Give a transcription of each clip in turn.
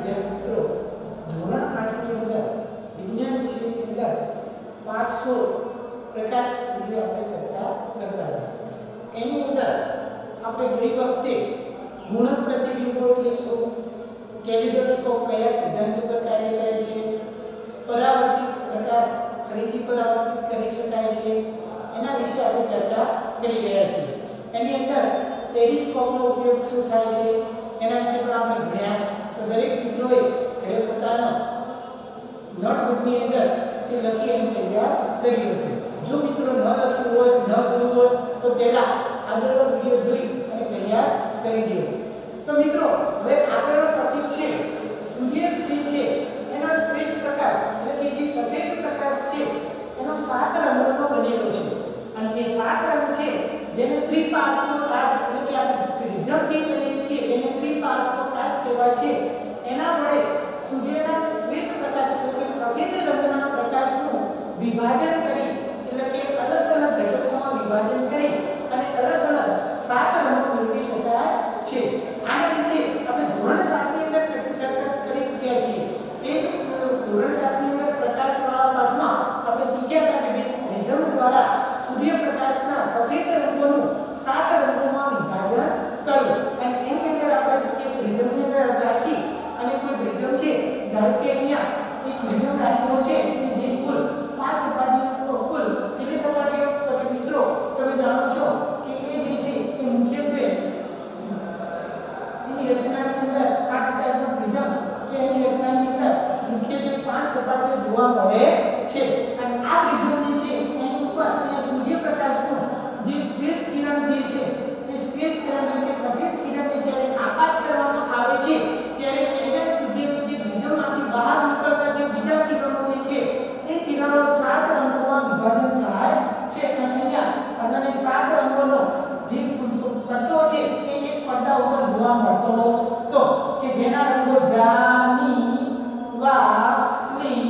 વિદ્યાર્થી મિત્રો ધોરણ 8 ની અંદર વિજ્ઞાન વિષયની અંદર પાઠ 16 પ્રકાશ વિશે આપણે ચર્ચા કરતા હતા. એની અંદર આપણે ગઈ વખતે ગુણક પ્રતિબિંબો એટલે શું, કેલિડોસ્કોપ કયા સિદ્ધાંતો પર કાર્ય કરે છે, પરાવર્તિત પ્રકાશ ફરીથી પરાવર્તિત કરી શકાય છે, એના વિશે આપણે ચર્ચા કરી ગયા છીએ. એની અંદર ટેલિસ્કોપનો ઉપયોગ શું થાય છે એના વિશે પણ આપણે ભણ્યા. તો દરેક મિત્રોએ ઘરે પોતાના નોટબુકની અંદર તે લખી અને તૈયાર કર્યું હશે. જો મિત્રો ન લખ્યું હોય, ન જોયું હોય તો પહેલા આગળનો વિડિયો જોઈ અને તૈયાર કરી દેવો. તો મિત્રો હવે આગળનો ટોપિક છે સૂર્યથી છે એનો શ્વેત પ્રકાશ એટલે કે જે સફેદ પ્રકાશ છે એનો 7 રંગોનો બનેલો છે. અને એ 7 રંગ છે જેને ત્રિપાર્શ્વ કાચ એટલે કે આપણે પ્રિઝમથી કહીએ છીએ, જેને ત્રિપાર્શ્વ કાચ કહેવાય છે, એના વડે સૂર્યના શ્વેત પ્રકાશ એટલે કે સફેદ રંગના પ્રકાશનું વિભાજન કરી એટલે કે અલગ અલગ ઘટકોમાં વિભાજન કરી અને અલગ અલગ 7 રંગો મેળવી શકાય છે. આના વિશે આપણે ધોરણ 7 ની અંદર ચર્ચા કરી ચૂક્યા છીએ. એ ધોરણ 7 ની અંદર પ્રકાશવાળા પાઠમાં આપણે શીખ્યા હતા કે પ્રિઝમ દ્વારા સૂર્યપ્રકાશના સફેદ રંગોનું 7 રંગોમાં વિભાજન કરવું. અને એની અંદર આપણે જે પ્રિઝમને રાખી અને કોઈ પ્રિઝમ છે, ધારો કે અહીંયા એક પ્રિઝમ રાખેલો છે કે જે કુલ 5 સપાટીઓ, કુલ કેટલી સપાટીઓ તો કે મિત્રો તમે જાણો છો કે એ જે છે એ મુખ્યત્વે એની રચનાની અંદર આ ટાઈપનો પ્રિઝમ કે એની રચનાની અંદર મુખ્યત્વે 5 સપાટીઓ જોવા મળે છે. અને આ પ્રિઝમ જે છે એની ઉપર અહીંયા સૂર્યપ્રકાશનું જે શ્વેત કિરણ જે છે એ શ્વેત કિરણ એટલે કે સફેદ કિરણને જ્યારે આપાત કરવામાં આવે છે ત્યારે તેને સૂર્યની પ્રિઝમમાંથી બહાર નીકળતા જે બીજા કિરણો જે છે એ કિરણો 7 રંગોમાં વિભાજન થાય છે. અને અહીંયા આપણને 7 રંગોનો જે પટ્ટો છે એ એક પડદા ઉપર જોવા મળતો તો કે જેના રંગો જાની, વાલી,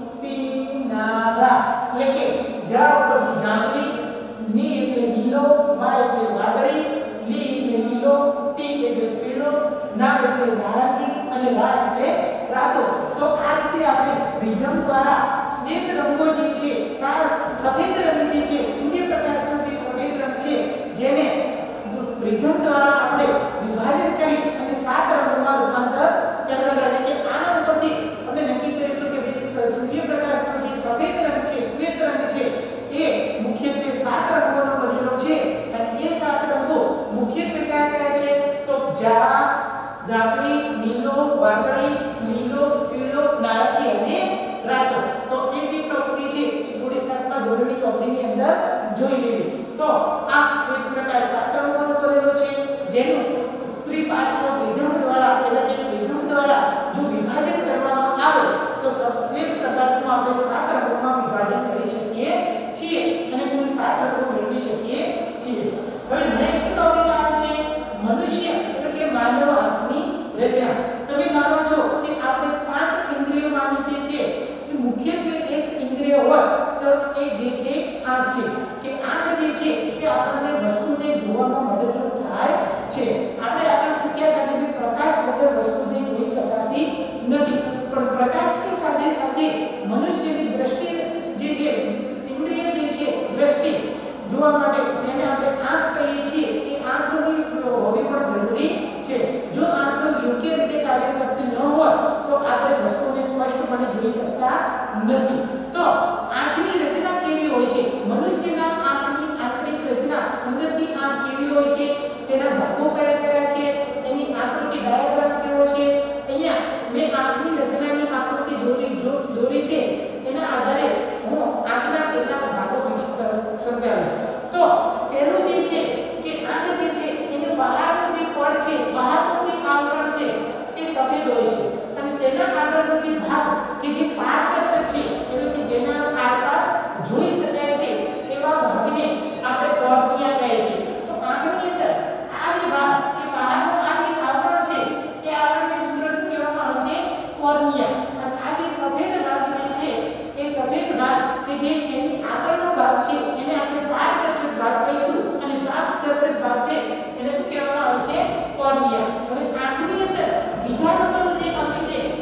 પીનારા એટલે કે જા ઉપરથી જાંબલી, ની એટલે નીલો, વા એટલે વાદળી, લી એટલે નીલો, ટી એટલે પીળો, ના એટલે નારંગી અને લા એટલે રાતો. તો આ રીતે આપણે પ્રિઝમ દ્વારા શ્વેત રંગો જે છે, સફેદ રંગ જે છે, સૂર્યપ્રકાશનો જે સફેદ રંગ છે જેને પ્રિઝમ દ્વારા આપણે વિભાજન કરી અને 7 રંગોમાં રૂપાંતર કરતા હતા. એટલે કે આના ઉપરથી આપણે નક્કી કર્યું હતું કે સૂર્યપ્રકાશનો જે સફેદ રંગ છે, શ્વેત રંગ છે એ મુખ્યત્વે 7 રંગોનો બનેલો છે. અને એ 7 રંગો મુખ્યત્વે કયા છે તો જાંબલી, નીલો, વાદળી, લીલો, પીળો, નારંગી અને રાતો. તો એ જે પ્રવૃત્તિ છે એ થોડી 7મા ધોરણની ચોપડીની અંદર જોઈ લેવી. તો આ શ્વેત પ્રકાશ 7 રંગોનો બનેલો છે જેનું ત્રિપાર્શ્વ પ્રિઝમ દ્વારા એટલે કે પ્રિઝમ દ્વારા જો વિભાજન કરવામાં આવે તો શ્વેત પ્રકાશનું આપણે 7 રંગોમાં વિભાજન કરી શકીએ છીએ અને કુલ 7 રંગો મેળવી શકીએ છીએ. હવે નેક્સ્ટ ટોપિક આવે છે મનુષ્ય એટલે કે માનવ આંખની રચના. તમે જાણો છો કે આપણે 5 ઇન્દ્રિયોમાંની જે છે એ મુખ્યત્વે એક ઇન્દ્રિય હોય તો એ જે છે આંખ છે. કે આંખ જે છે એ આપણને વસ્તુને જોવામાં મદદરૂપ થાય છે. આપણે આગળ શીખ્યા હતા કે પ્રકાશ વગર વસ્તુને જોઈ શકાતી નથી, પણ પ્રકાશની સાથે સાથે મનુષ્યની દ્રષ્ટિ જે છે, ઇન્દ્રિય જે છે દ્રષ્ટિ જોવા માટે જેને આપણે આંખ કહીએ છીએ એ આંખની હોવી પણ જરૂરી છે. જો આંખ યોગ્ય રીતે કાર્ય કરતી ન હોય તો આપણે વસ્તુને સ્પષ્ટપણે જોઈ શકતા નથી. તો આંખની રચના કેવી હોય છે? મનુષ્યના આંખની આંતરિક રચના અંદરથી આંખ કેવી હોય છે, તેના ભાગો કયા કયા છે, એની આકૃતિ ડાયાગ્રામ કેવો છે. અહીંયા મેં આંખની રચનાની આકૃતિ દોરી છે. એના આધારે હું આંખના કેટલાક ભાગો વિશે સમજાવીશ. તો પહેલું જે છે કે આંખ જે છે એને બહારનું જે પડ છે, બહારનું જે આવરણ છે એ સફેદ હોય છે અને તેના આગળનો જે ભાગ કે જે પારદર્શક છે એટલે કે જેના આરપાર જોઈ શકાય છે એવા ભાગને આપણે કોર્નિયા કહે છે. તો આંખની અંદર આ જે ભાગ કે બહારનો આ જે આવરણ છે એ આવરણને મિત્રો શું કહેવામાં આવે છે? કોર્નિયા. અને આ જે સફેદ ભાગ છે એ સફેદ ભાગ કે જે એની આગળનો ભાગ છે એને આપણે પારદર્શક ભાગ કહીશું અને પારદર્શક ભાગ છે એને શું કહેવામાં આવે છે? કોર્નિયા. હવે આંખની અંદર બીજા નંબરનું જે અંગ છે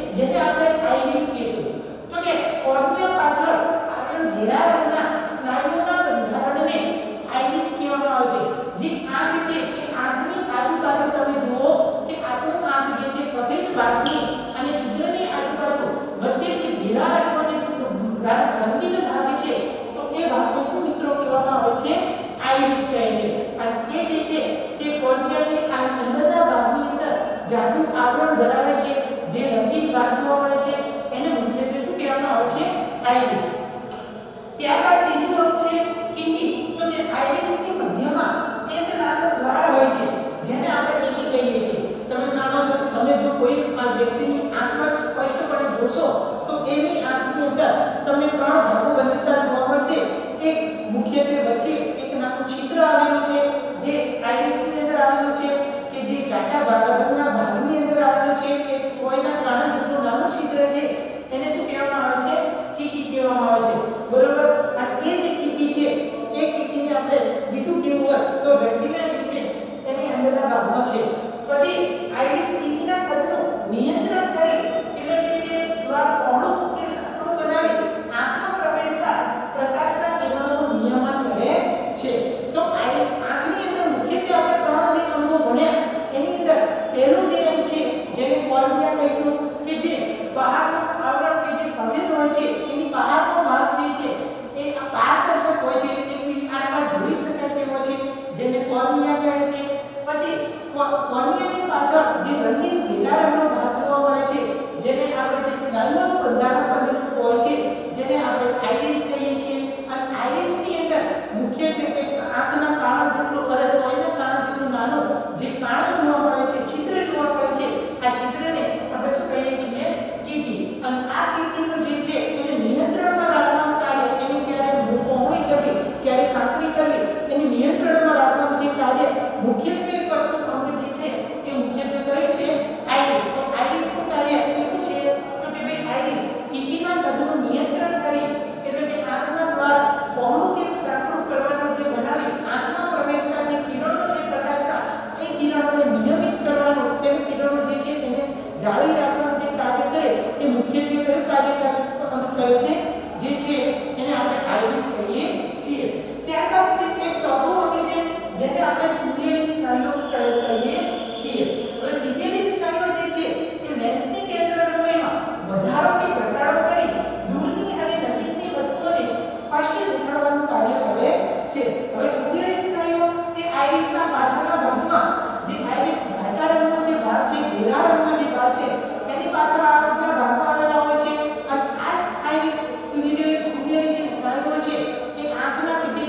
કોઈ વ્યક્તિની આંખમાં સ્પષ્ટપણે જોશો તો એની આંખની અંદર તમને ત્રણ ભાગો બનતા જોવા મળશે. એક મુખ્યત્વે વચ્ચે એક નાનું છિદ્ર આવેલું છે જે આઈરિસની અંદર આવેલું છે, કે જે ઘાટા ભાગના ભાગની અંદર આવેલું છે, એક સોયના કાણા જેટલું નાનું છિદ્ર છે, એને શું કહેવામાં આવે છે? કીકી કહેવામાં આવે છે. બરોબર. અને એ જે કીકી છે એ કીકીને આપણે બીજું કેવું હોય તો રેટિના જે છે એની અંદરના ભાગમાં છે. પછી આઈરિસ કીકીના કદનું નિયંત્રણ કરે એટલે કે તે દ્વાર પહોળું કે સાંકડું બનાવી આંખમાં પ્રવેશતા પ્રકાશના કિરણોનું નિયમન કરે છે. તો આંખની અંદર મુખ્યત્વે આપણે ત્રણ જે અંગો ભણ્યા એની અંદર પહેલું જે અંગ છે જેને કોર્નિયા કહીશું, કે જે બહારનું આવરણ કે જે સફેદ હોય છે એની બહારનો ભાગ જે છે એ પારદર્શક હોય છે, એકબીજા આરપાર જોઈ શકાય તેમ હોય છે, જેને કોર્નિયા કહે છે. પછી કોર્નિયાની પાછળ જે રંગીન ઘેરા રંગનો ભાગ જોવા મળે છે, જેને આપણે જે સ્નાયુઓનું બંધારણ બનેલું હોય છે જેને આપણે આઈરિસ કહીએ છીએ. અને આઈરિસની અંદર મુખ્યત્વે એક આંખના કાણા જેટલું સોયના કાણા જેટલું નાનું જે કાણું જોવા મળે છે, છિદ્ર જોવા મળે છે. આ છિદ્રને આપણે શું કહીએ છીએ? કીકી. અને આ કીકીનું જે છે એને નિયંત્રણમાં રાખવાનું કાર્ય, એને ક્યારે પહોળી કરવી ક્યારે સાંકડી કરવી એને નિયંત્રણમાં રાખવાનું જે કાર્ય મુખ્યત્વે કરતું અંગ જે છે એ મુખ્યત્વે કયું છે? આઈરિસ. તો આઈરિસનું કાર્ય એ શું છે? તો કે ભાઈ આઈરિસ કીકીના કદનું નિયંત્રણ કરી એટલે કે આંખના દ્વાર પહોળું કે સાંકડું કરવાનું જે બનાવી આંખમાં પ્રવેશતા જે કિરણો છે પ્રકાશના એ કિરણોને નિયમિત કરવાનું, એ કિરણો જે છે એને જાળવી રાખવાનું જે કાર્ય કરે એ મુખ્યત્વે કયું કાર્ય કરે છે? જે છે એને આપણે આઈરિસ કહીએ છીએ. ત્યારબાદ એક ચોથું અંગ છે જેને આપણે સિલિયરી સ્નાયુઓ કહીએ છીએ. હવે સિલિયરી સ્નાયુઓ જે છે એ લેન્સની કેન્દ્ર લંબાઈમાં વધારો કે ઘટાડો કરી દૂરની અને નજીકની વસ્તુઓને સ્પષ્ટ દેખાડવાનું કાર્ય કરે છે. હવે સિલિયરી સ્નાયુઓ એ આઈરિસના પાછળના ભાગમાં જે આઈરિસ ઘાટા રંગનો જે ભાગ છે, ઘેરા રંગનો જે ભાગ છે એની પાછળ આગળના ભાગમાં આવેલા હોય છે. અને આ આઈરિસ સિલિયરી જે સ્નાયુઓ છે એ આંખના જે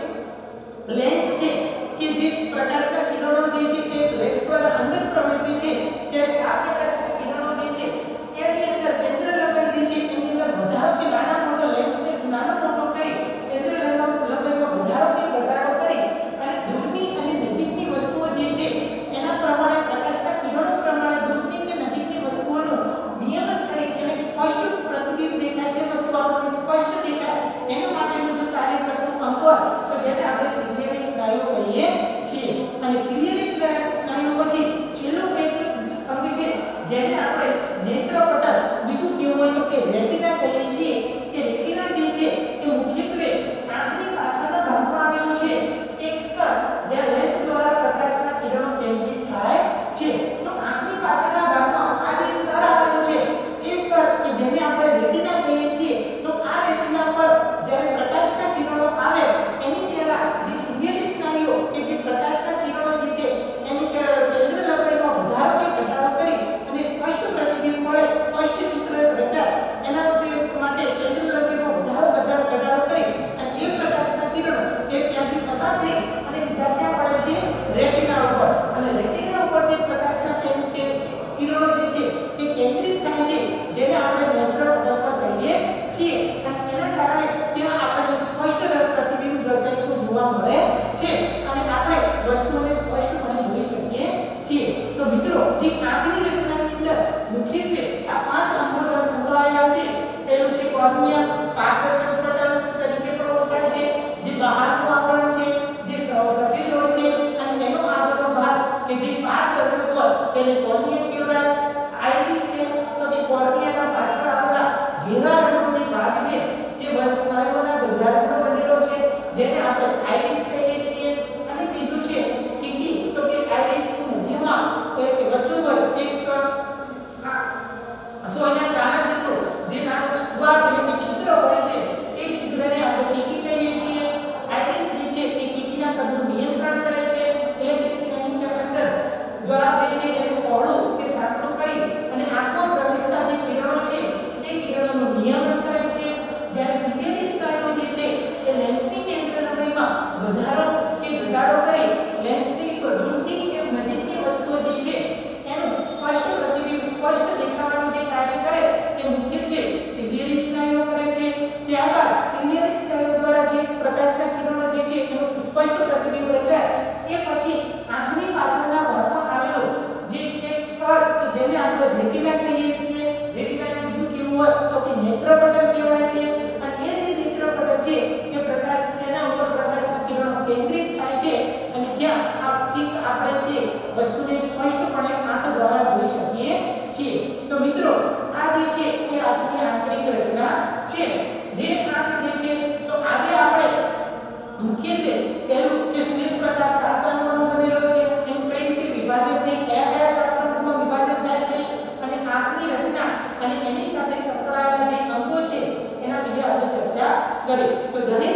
લેન્સ છે કે જે પ્રકાશના કિરણો જે છે તે લેન્સ દ્વારા અંદર પ્રવેશે છે, ત્યારે આ પ્રકાશના કિરણો જે છે એની અંદર કેન્દ્ર લંબાઈ જે છે એની અંદર વધારો કે નાના મોટો લેન્સને નાનો મોટો કરી કેન્દ્ર લંબાઈમાં વધારો કે ઘટાડો કરી અને દૂરની અને નજીકની વસ્તુઓ જે છે એના પ્રમાણે પ્રકાશના કિરણો પ્રમાણે દૂરની કે નજીકની વસ્તુઓનું નિયમન કરી અને સ્પષ્ટ પ્રતિબિંબ દેખાય તે વસ્તુ આપણને સ્પષ્ટ દેખાય એના માટેનું જે કાર્ય કરતું અંગ હોય તો જેને આપણે સિલિયરી સ્નાયુઓ કહીએ છીએ. અને સિલિયરી સ્નાયુઓ પછી છેલ્લું એક અંગ છે જેને આપણે નેત્રપટલ, બીજું કેવું હોય તો કે રેટિના કહીએ છીએ. એ રેટિના જે છે એ મુખ્યત્વે આંખની પાછળના ભાગમાં આવેલું છે એક સ્તર જ્યાં લેન્સ દ્વારા પ્રકાશના કિરણો કેન્દ્રિત થાય છે. તો આંખની પાછળના ભાગમાં આ જે સ્તર આવેલું છે એ સ્તર કે જેને આપણે રેટિના કહીએ છીએ. તો આ રેટિના પર જ્યારે પ્રકાશના કિરણો આવે એની પહેલા જે સિલિયરી સ્નાયુઓ કે જે પ્રકાશના કિરણો જે છે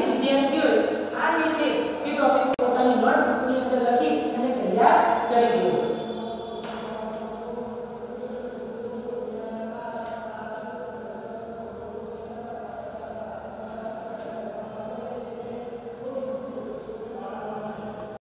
વિદ્યાર્થીઓ આ જે છે એ ટોપિક